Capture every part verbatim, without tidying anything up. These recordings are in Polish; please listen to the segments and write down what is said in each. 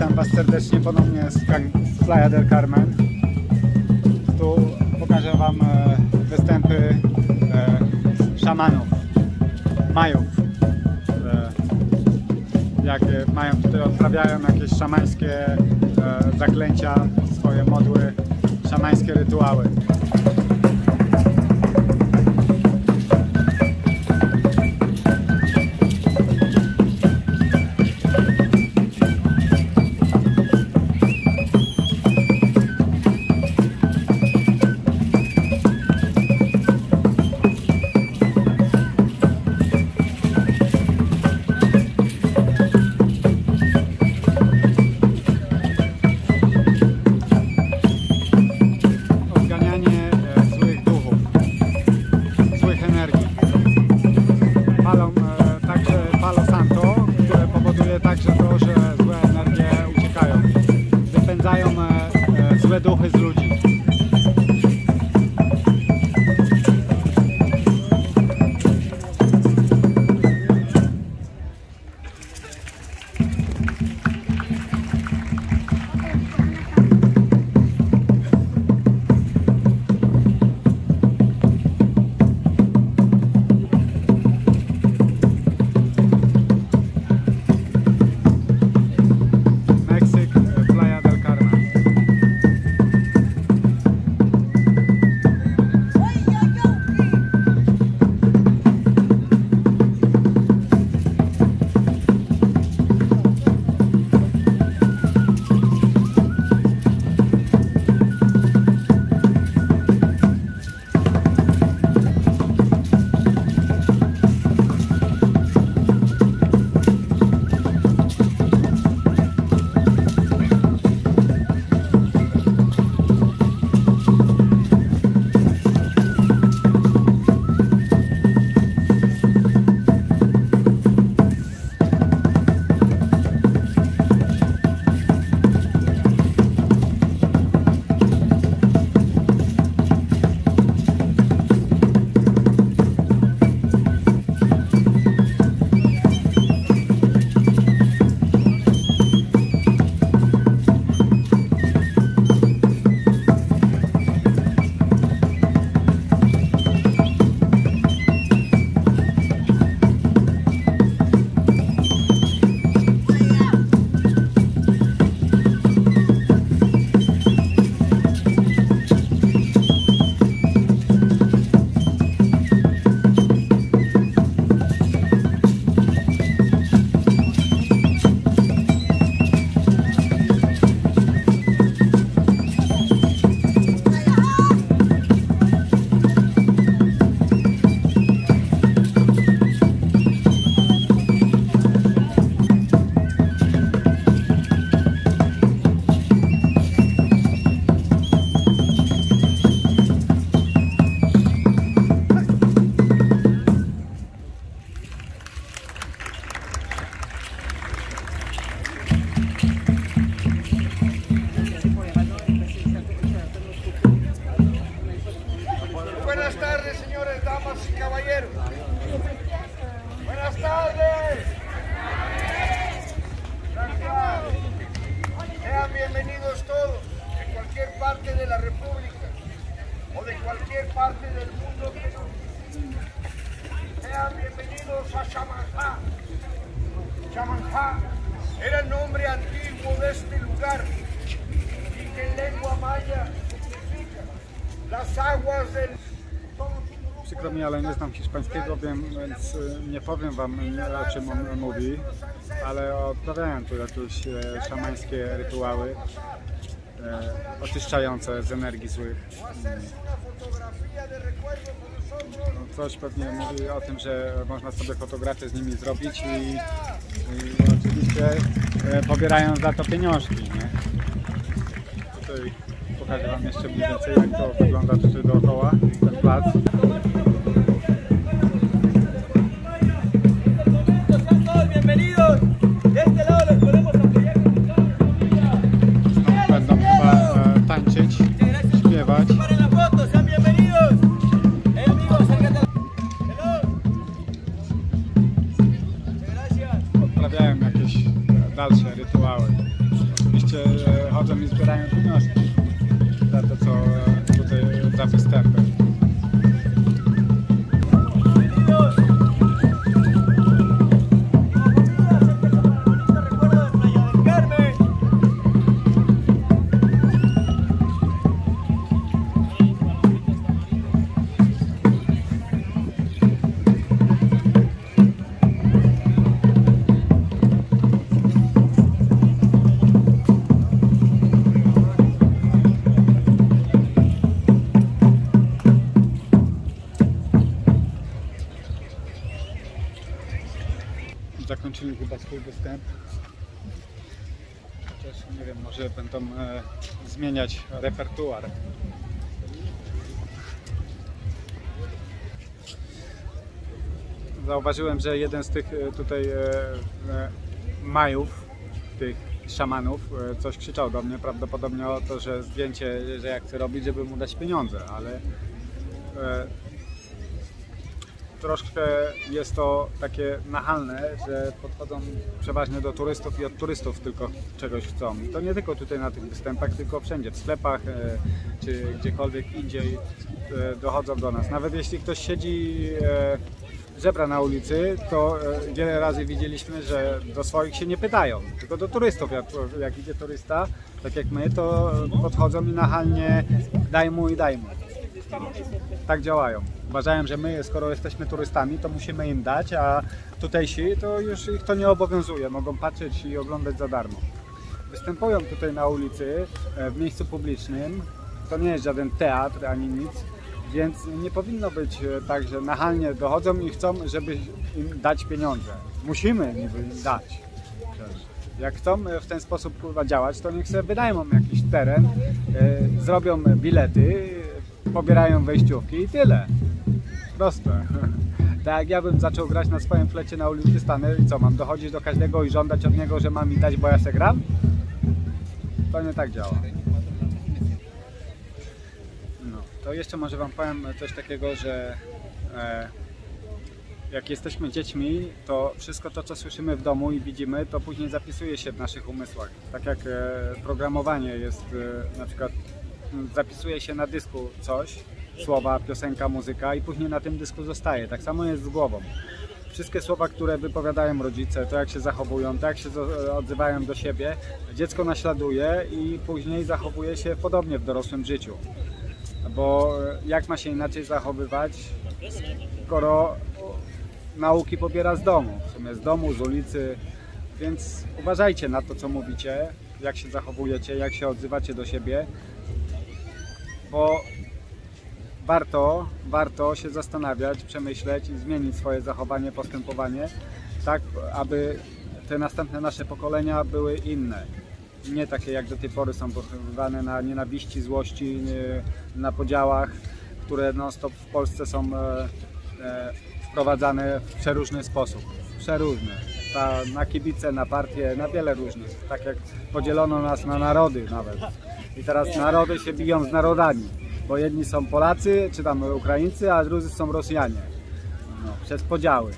Witam Was serdecznie ponownie z Playa del Carmen. Tu pokażę Wam występy szamanów, majów. Jakie mają tutaj, odprawiają jakieś szamańskie zaklęcia, swoje modły, szamańskie rytuały. Złe duchy z ludzi. Buenas tardes, señores, damas y caballeros. Buenas tardes. Gracias. Sean bienvenidos todos, de cualquier parte de la República o de cualquier parte del mundo que nos visiten. Sean bienvenidos a Chamanjá. Chamanjá era el nombre antiguo de este lugar y que en lengua maya significa las aguas del... Przykro mi, ale nie znam hiszpańskiego, wiem, więc nie powiem Wam, o czym on mówi, ale odprawiają tu jakieś szamańskie rytuały e, oczyszczające z energii złych. No, coś pewnie mówi o tym, że można sobie fotografię z nimi zrobić i, i oczywiście e, pobierają za to pieniążki, nie? Tutaj pokażę Wam jeszcze mniej więcej, jak to wygląda tutaj dookoła, ten plac. Będą chyba e, tańczyć, śpiewać. Odprawiają jakieś dalsze rytuały. oczywiście e, chodzą i zbierają pieniążki za to, co e, tutaj za występy. Zakończyli chyba swój występ. Chociaż nie wiem, może będą e, zmieniać repertuar. Zauważyłem, że jeden z tych e, tutaj e, e, majów, tych szamanów, e, coś krzyczał do mnie, prawdopodobnie o to, że zdjęcie, że jak chcę robić, żeby mu dać pieniądze, ale e, troszkę jest to takie nachalne, że podchodzą przeważnie do turystów i od turystów tylko czegoś chcą. I to nie tylko tutaj na tych występach, tylko wszędzie, w sklepach e, czy gdziekolwiek indziej e, dochodzą do nas. Nawet jeśli ktoś siedzi e, żebra na ulicy, to e, wiele razy widzieliśmy, że do swoich się nie pytają, tylko do turystów. Jak, jak idzie turysta, tak jak my, to podchodzą i nachalnie daj mu i daj mu. Tak działają. Uważają, że my, skoro jesteśmy turystami, to musimy im dać, a tutejsi to już ich to nie obowiązuje. Mogą patrzeć i oglądać za darmo. Występują tutaj na ulicy, w miejscu publicznym. To nie jest żaden teatr ani nic, więc nie powinno być tak, że nachalnie dochodzą i chcą, żeby im dać pieniądze. Musimy niby im dać. Jak chcą w ten sposób kurwa działać, to niech sobie wynajmą jakiś teren, yy, zrobią bilety, pobierają wejściówki i tyle. Proste. Tak jak ja bym zaczął grać na swoim flecie na ulicy, stanę i co, mam dochodzić do każdego i żądać od niego, że ma mi dać, bo ja se gram? To nie tak działa. No, to jeszcze może wam powiem coś takiego, że e, jak jesteśmy dziećmi, to wszystko to, co słyszymy w domu i widzimy, to później zapisuje się w naszych umysłach. Tak jak e, programowanie jest, e, na przykład zapisuje się na dysku coś, słowa, piosenka, muzyka i później na tym dysku zostaje. Tak samo jest z głową. Wszystkie słowa, które wypowiadają rodzice, to jak się zachowują, to jak się odzywają do siebie, dziecko naśladuje i później zachowuje się podobnie w dorosłym życiu. Bo jak ma się inaczej zachowywać, skoro nauki pobiera z domu, w sumie z domu, z ulicy, więc uważajcie na to, co mówicie, jak się zachowujecie, jak się odzywacie do siebie, bo warto, warto się zastanawiać, przemyśleć i zmienić swoje zachowanie, postępowanie, tak aby te następne nasze pokolenia były inne. Nie takie jak do tej pory są pochowane na nienawiści, złości, na podziałach, które non-stop w Polsce są wprowadzane w przeróżny sposób. Przeróżny. Ta, na kibice, na partie, na wiele różnych. Tak jak podzielono nas na narody nawet. I teraz narody się biją z narodami. Bo jedni są Polacy, czy tam Ukraińcy, a drudzy są Rosjanie. No, przez podziały.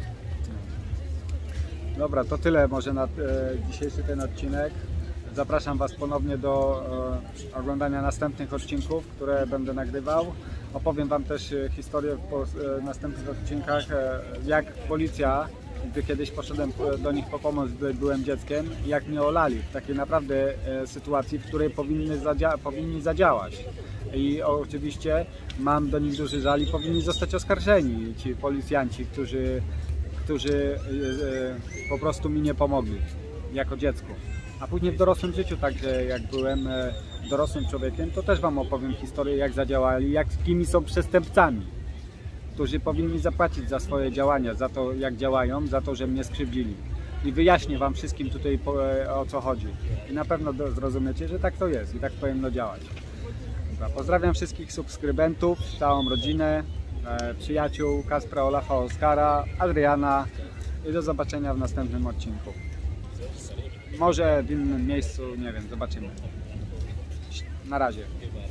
Dobra, to tyle może na e, dzisiejszy ten odcinek. Zapraszam Was ponownie do e, oglądania następnych odcinków, które będę nagrywał. Opowiem Wam też historię w po, e, następnych odcinkach, e, jak policja, gdy kiedyś poszedłem do nich po pomoc, gdy byłem dzieckiem, jak mnie olali w takiej naprawdę e, sytuacji, w której powinny, zadzia powinni zadziałać. I oczywiście mam do nich duży żal i powinni zostać oskarżeni ci policjanci, którzy, którzy e, po prostu mi nie pomogli jako dziecku. A później w dorosłym życiu, także jak byłem e, dorosłym człowiekiem, to też Wam opowiem historię, jak zadziałali, jak kimi są przestępcami, którzy powinni zapłacić za swoje działania, za to jak działają, za to, że mnie skrzywdzili. I wyjaśnię Wam wszystkim tutaj po, e, o co chodzi. I na pewno zrozumiecie, że tak to jest i tak powinno działać. Dobra, pozdrawiam wszystkich subskrybentów, całą rodzinę, e, przyjaciół Kaspra, Olafa, Oskara, Adriana i do zobaczenia w następnym odcinku. Może w innym miejscu, nie wiem, zobaczymy. Na razie.